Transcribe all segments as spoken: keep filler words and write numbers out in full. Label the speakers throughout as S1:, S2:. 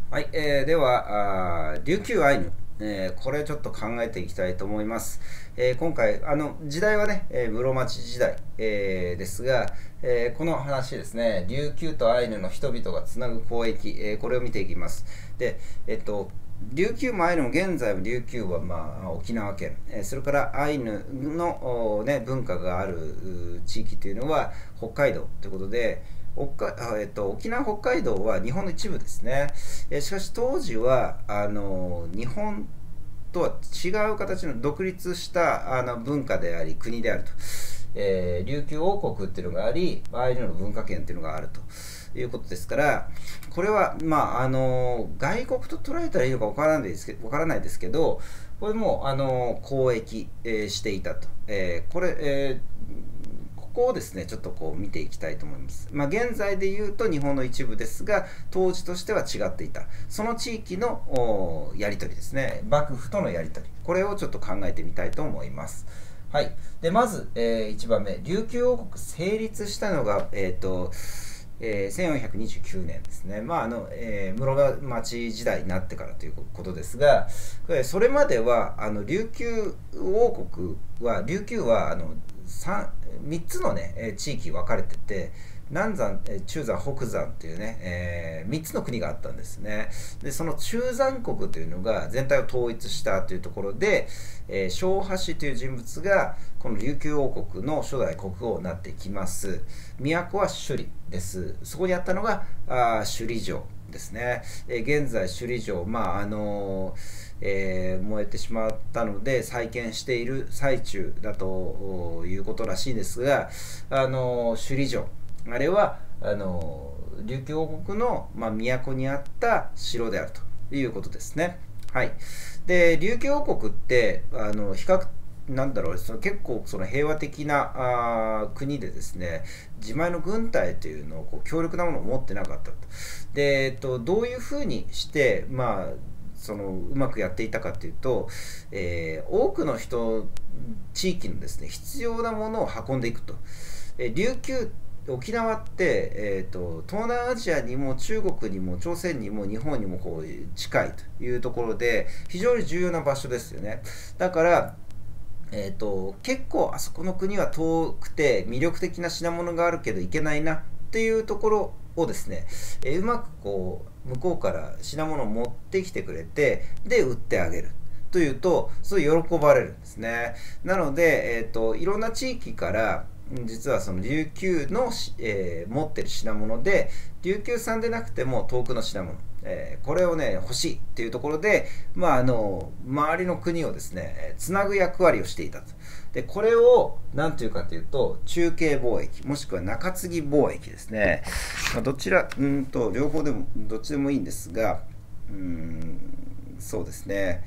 S1: はい、えーでは、あー琉球アイヌ、えーこれちょっと考えていきたいと思います。えー今回、あの、時代はね、えー室町時代、えーですが、えーこの話ですね、琉球とアイヌの人々がつなぐ交易、えーこれを見ていきます。で、えっと、琉球もアイヌも現在は琉球は、まあ、沖縄県、えーそれからアイヌの、ね、文化がある地域というのは北海道ということで、北海えっと、沖縄北海道は日本の一部ですね。えしかし当時はあの日本とは違う形の独立したあの文化であり国であると、えー琉球王国っていうのがありアイヌの文化圏っていうのがあるということですから、これは、まあ、あの外国と捉えたらいいのかわからないですけどわからないですけど、これもあの交易、えーしていたと、えーこれ、えーここをですねちょっとこう見ていきたいと思います。まあ、現在で言うと日本の一部ですが、当時としては違っていたその地域のやり取りですね、幕府とのやり取り、これをちょっと考えてみたいと思います。はい、でまず、えー、いちばんめ、琉球王国成立したのが、えーとえー、せんよんひゃくにじゅうきゅうねんですね、まああのえー、室町時代になってからということですが、それまではあの琉球王国は琉球はあの 3, みっつの、ね、地域分かれてて、南山、中山、北山というね、えー、みっつの国があったんですね。でその中山国というのが全体を統一したというところで、えー、小橋という人物がこの琉球王国の初代国王になってきます。都は首里です。そこにあったのがあ首里城ですね。えー、現在首里城、まああのーえー燃えてしまったので再建している最中だということらしいですが、あのー首里城、あれはあの琉球王国の、まあ、都にあった城であるということですね。はい。で琉球王国ってあの比較なんだろう、その結構その平和的なあ国でですね、自前の軍隊というのをこう強力なものを持ってなかったと。で、えっと、どういうふうにして、まあ、そのうまくやっていたかというと、えー多くの人地域のですね必要なものを運んでいくと。えー琉球沖縄って、えーと、東南アジアにも中国にも朝鮮にも日本にもこう近いというところで非常に重要な場所ですよね。だから、えーと、結構あそこの国は遠くて魅力的な品物があるけど行けないなっていうところをですね、えーうまくこう向こうから品物を持ってきてくれて、で売ってあげるというとすごい喜ばれるんですね。なので、えーと、いろんな地域から実はその琉球の、えー持ってる品物で琉球産でなくても遠くの品物、えーこれをね欲しいっていうところで、まあ、あの周りの国をですねつなぐ役割をしていたと。でこれを何というかというと中継貿易もしくは中継ぎ貿易ですね。まあ、どちらうんと両方でもどっちでもいいんですが、うんそうですね、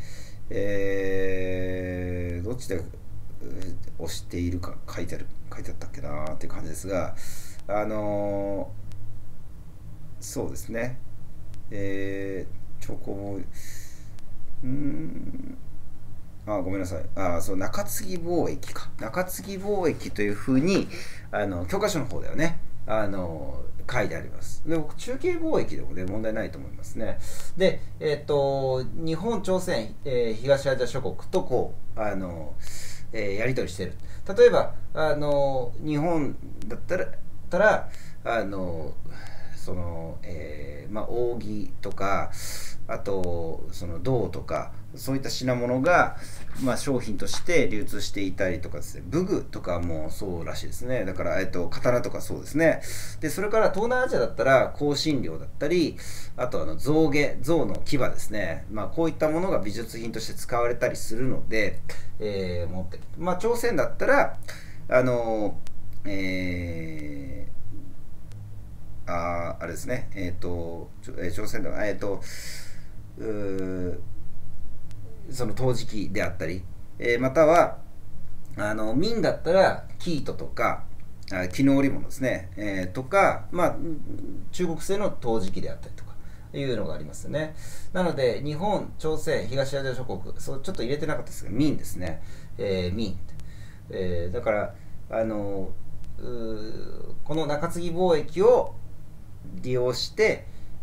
S1: えー、どっちで押しているか書いてある書いてあったっけなーっていう感じですが、あのーそうですね、えー、兆候もうーんあごめんなさい、あそう中継ぎ貿易か、中継ぎ貿易というふうにあの教科書の方ではねあの書いてあります。で僕中継貿易でもね問題ないと思いますね。でえっ、と日本朝鮮、えー東アジア諸国とこうあの、えーやり取りしてる。例えばあの日本だったらたらあのその、えーまあ、扇とかあとその銅とかそういった品物が、まあ、商品として流通していたりとかですね、武具とかもそうらしいですね。だから、えっと、刀とかそうですね。でそれから東南アジアだったら香辛料だったり、あとあの象牙象の牙ですね、まあ、こういったものが美術品として使われたりするので、えー持ってる、まあ、朝鮮だったらあのえーああれですね、えっ、ー、と、えー朝鮮では、えっ、ー、と、その陶磁器であったり、えーまたは、あの、明だったら、生糸とか、あ絹織物ですね、えーとか、まあ、中国製の陶磁器であったりとか、いうのがありますよね。なので、日本、朝鮮、東アジア諸国、そうちょっと入れてなかったですが、明ですね、えー、明。えーだから、あの、この中継ぎ貿易を利用して、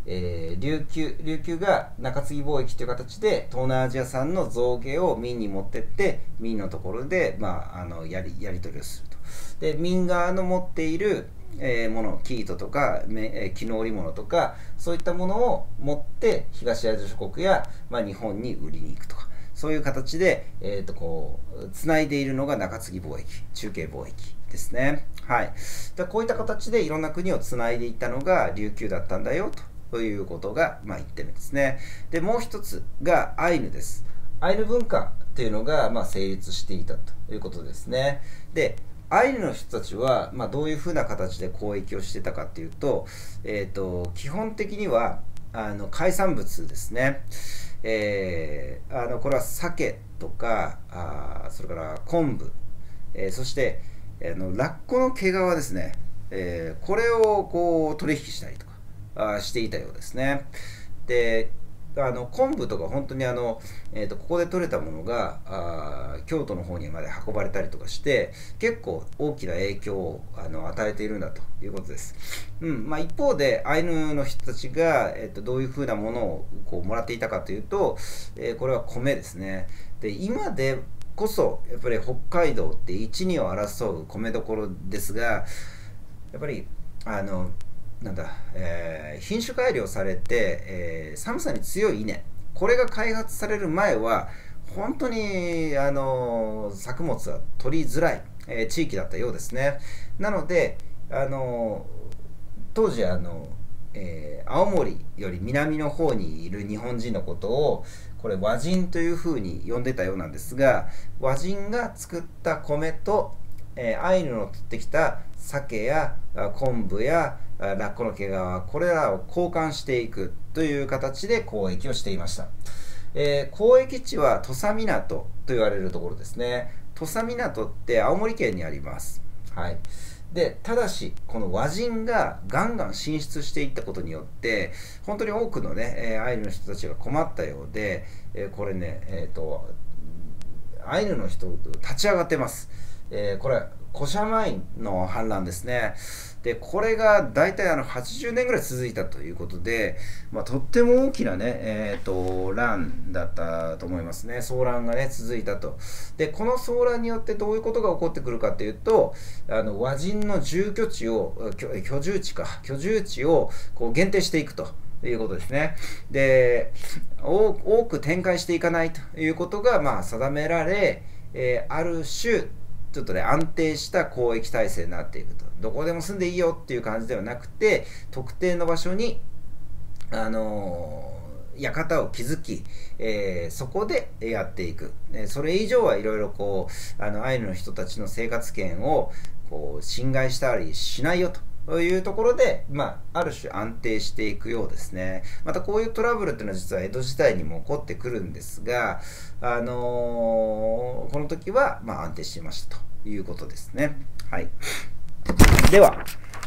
S1: えー、琉球琉球が中継ぎ貿易という形で東南アジア産の象牙を明に持ってって明のところで、まあ、あのやりやり取りをすると。で明側の持っているえー、もの、生糸とか、えー、絹織物とか、そういったものを持って東アジア諸国や、まあ、日本に売りに行くとか、そういう形で、えー、とこうつないでいるのが中継ぎ貿易、中継貿易ですね。はい。でこういった形でいろんな国をつないでいったのが琉球だったんだよということが、まあ、いってんめですね。でもう一つがアイヌです。アイヌ文化というのが、まあ、成立していたということですね。でアイヌの人たちは、まあ、どういうふうな形で交易をしてたかというと、えーと、基本的にはあの海産物ですね。えー、あのこれは鮭とか、あそれから昆布、えー、そしてあのラッコの毛皮ですね、えー、これをこう取引したりとかあしていたようですね。であの昆布とか本当にあの、えー、とここで採れたものがあ京都の方にまで運ばれたりとかして結構大きな影響をあの与えているんだということです。うんまあ、一方でアイヌの人たちが、えー、とどういうふうなものをこうもらっていたかというと、えー、これは米ですね。で今でこそやっぱり北海道って一二を争う米どころですが、やっぱりあのなんだ、えー、品種改良されて、えー、寒さに強い稲、これが開発される前は本当にあの作物は取りづらい、えー、地域だったようですね。なのであの当時あの、えー、青森より南の方にいる日本人のことをこれ和人というふうに呼んでたようなんですが、和人が作った米とえー、アイヌの取ってきた鮭や昆布やラッコの毛皮、これらを交換していくという形で交易をしていました。えー、交易地は土佐港と言われるところですね。土佐港って青森県にあります。はい。でただしこの和人がガンガン進出していったことによって本当に多くのね、えー、アイヌの人たちが困ったようで、えー、これね、えーと、アイヌの人立ち上がってます。えー、これコシャマインの反乱ですね。でこれが大体あのはちじゅうねんぐらい続いたということで、まあ、とっても大きなね、えー、と乱だったと思いますね。騒乱がね続いたと。でこの騒乱によってどういうことが起こってくるかというと、あの和人の住居地を居住地か居住地をこう限定していくということですね。で多く展開していかないということがまあ定められ、えー、ある種ちょっとね安定した交易体制になっていくと。どこでも住んでいいよっていう感じではなくて、特定の場所にあのー、館を築き、えー、そこでやっていく。それ以上はいろいろこうあのアイヌの人たちの生活圏をこう侵害したりしないよというところで、まあ、ある種安定していくようですね。またこういうトラブルっていうのは実は江戸時代にも起こってくるんですが、あのー、この時はまあ安定していましたということですね。はい。では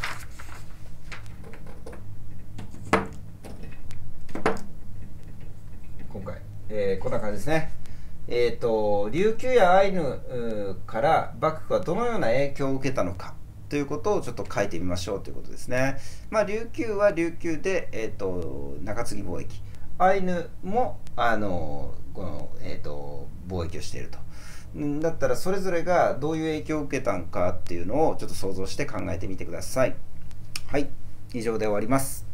S1: 今回、えー、こんな感じですね。えーと、琉球やアイヌから幕府はどのような影響を受けたのかということをちょっと書いてみましょうということですね。まあ、琉球は琉球で、えーと、中継ぎ貿易、アイヌもあのこの、えーと、貿易をしていると。だったらそれぞれがどういう影響を受けたのかっていうのをちょっと想像して考えてみてください。はい、以上で終わります。